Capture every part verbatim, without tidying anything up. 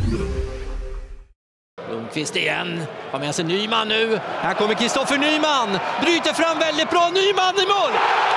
Lundqvist igen, har med sig Nyman nu. Här kommer Kristoffer Nyman, bryter fram väldigt bra, Nyman i mål!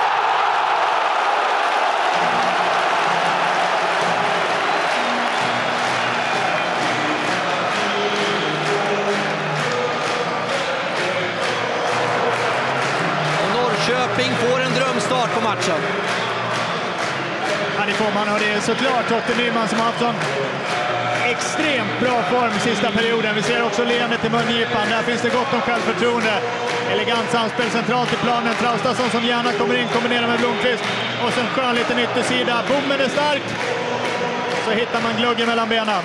Och Norrköping får en drömstart på matchen. Ja, det får man, och det är såklart Totte Nyman som har haft en extremt bra form sista perioden. Vi ser också leendet i mungipan. Där finns det gott om självförtroende. Elegant samspel centralt i planen. Traustason som gärna kommer in, kombinerar med Blomqvist. Och sen skön liten yttersida. Bommen är stark. Så hittar man gluggen mellan benen.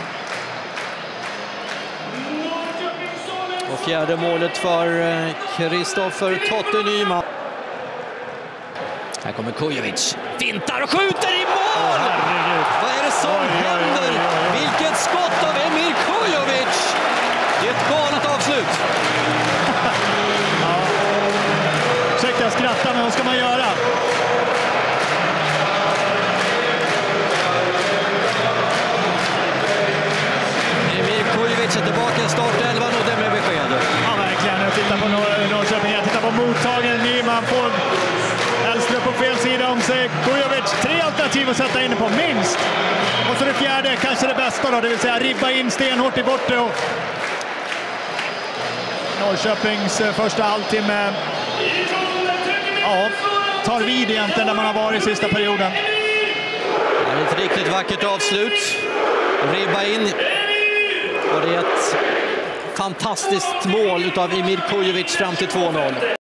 Och fjärde målet för Kristoffer Totte Nyman. Här kommer Kujovic. Fintar och skjuter i mål! Herregud. Vad är det som oj, händer? Oj, oj, oj. Vilket skott av Emir Kujovic! Det är ett galet avslut. Ja. Ursäkta, jag skrattar, men vad ska man göra? Emir Kujovic är tillbaka i startelvan och det med besked. Ja, verkligen. Jag tittar på Nor- Norrköping. Jag tittar på mottagaren. Nyman får Hellström på fel sida om sig. Kujovic, tre alternativ att sätta in på, minst. Och så det fjärde, kanske det bästa då, det vill säga ribba in stenhårt i bortre. Och Norrköpings första halvtimme ja, tar vid egentligen där man har varit i sista perioden. Det är ett riktigt vackert avslut. Ribba in. Och det är ett fantastiskt mål av Emir Kujovic fram till två noll.